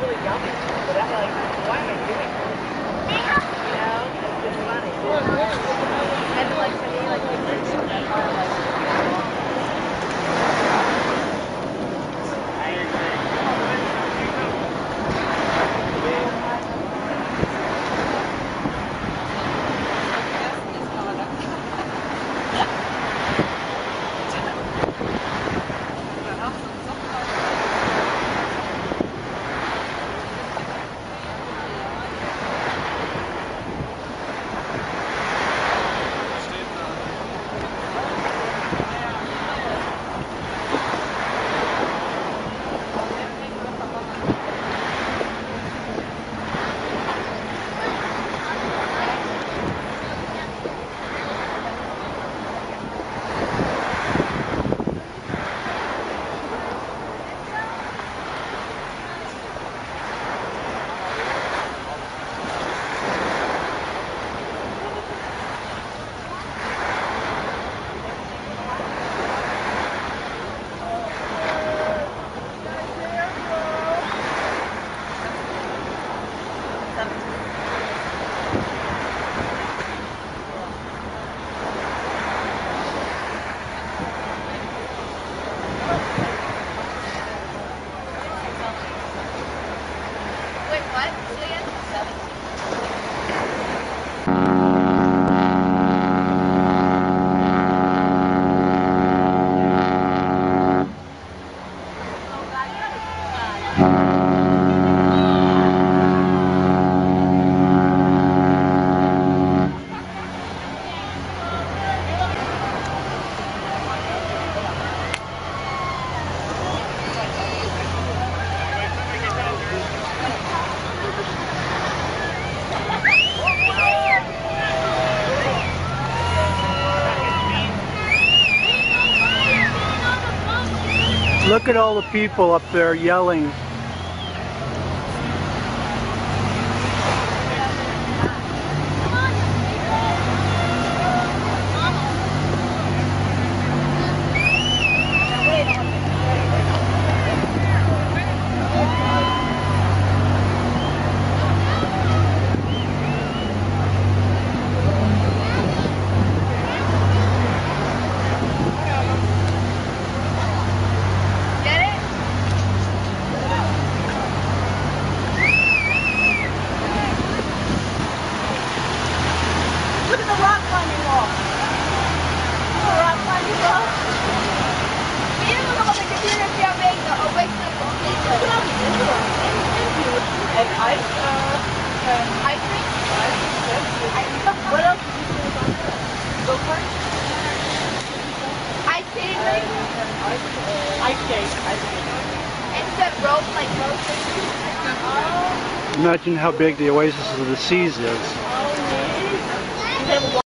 really yummy. But I'm like, why am I doing this? You know, it's just funny. And then like today, like that's why I'm like. Wait, what? Look at all the people up there yelling. Look at the rock climbing wall. The rock climbing wall. Miren lo que tiene que haber the awakening of and ice cream. What else did you do on that? Go kart? Ice skating ring? Ice skate. And said rope, like rope. Imagine how big the Oasis of the Seas is. Oh, yeah.